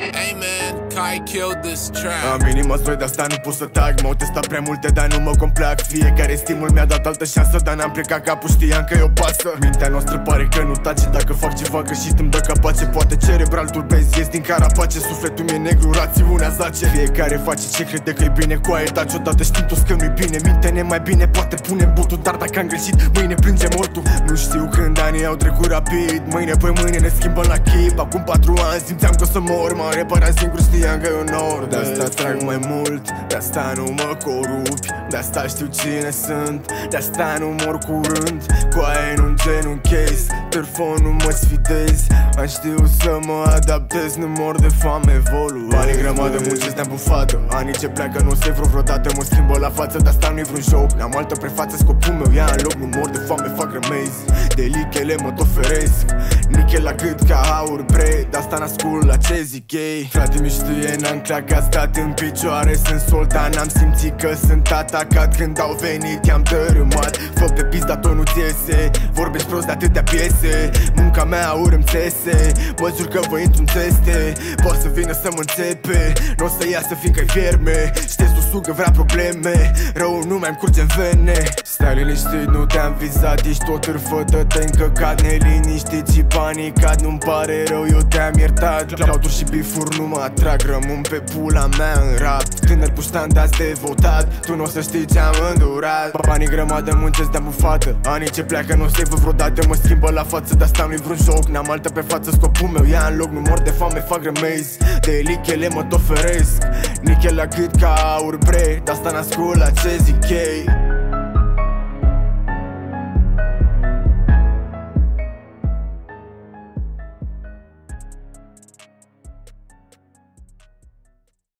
Hey man, Kai killed this track. Am inima de asta nu pot să tag. M-au testat prea multe, dar nu mă complac. Fiecare stimul mi-a dat altă șansă, dar n-am plecat capul, știam că eu pasă. Mintea noastră pare că nu tace. Dacă fac ceva greșit îmi dă capace. Poate cerebral turbezi, ies din carapace. Sufletul mi-e negru, rațiunea zace. Fiecare face ce crede că-i bine. Cu aia taci odată, știm toți că nu-i bine. Minte-ne mai bine, poate punem botul. Dar dacă am greșit, mâine plângem mortul. Nu știu când anii au trecut rapid. Mâine pe mâine ne schimbăm la chip. Acum 4 ani simțeam că o să mor. M-am reparat singur, știam că e un nord. De-asta trag mai mult, de-asta nu mă corupi. De-asta știu cine sunt, de-asta nu mor curând. Cu aia în un genunchezi, telefonul mă sfidezi. Am știut să mă adaptez, nu mor de foame, evoluez. Banii grămadă, muncesc de-am bufată. Anii ce pleacă nu se vreo vreodată. Mă schimbă la față, de asta nu-i vreun joc. N-am altă prefață, scopul meu ia în loc. Nu mor de foame, fac rămezi. De lichele mă tot feresc. Nichel la gât ca aur, bre. De-asta n-ascult la ce zic ei. Frate mi știe, n-am clacat, stat în picioare. Sunt soldat, n-am simțit că sunt atacat. Când au venit i-am dărâmat. Fă pe pizda, tot nu-ți iese. Vorbești prost de atâtea piese. Munca mea aur îmi țese. Mă jur că vă intru în teste. Poate să vină să mă înțepe. N-o să iasă fiindcă-i fierme. Știți, tu sugă, vrea probleme. Rău nu mai-mi curge în vene. Stai liniștit, nu te-am vizat. Ești totârfă, dă-te încăcat. Neliniștit și panicat. Nu-mi pare rău, eu te-am iertat. Clauturi și bifuri nu mă atrag. Rămân pe pula mea în rap. Tânăr cu standards de votat. Tu n-o să știi ce-am îndurat. Banii grămadă, muncesc de-am bufată. Anii ce pleacă nu se văd vreodată. Mă schimbă la față, de asta nu-i vreun joc. N-am altă pe față, scopul meu ia în loc. Nu mor de foame, fac rămezi. De lichele mă tot feresc. Nichel la gât ca aur, bre. De asta n-ascult la ce zic ei.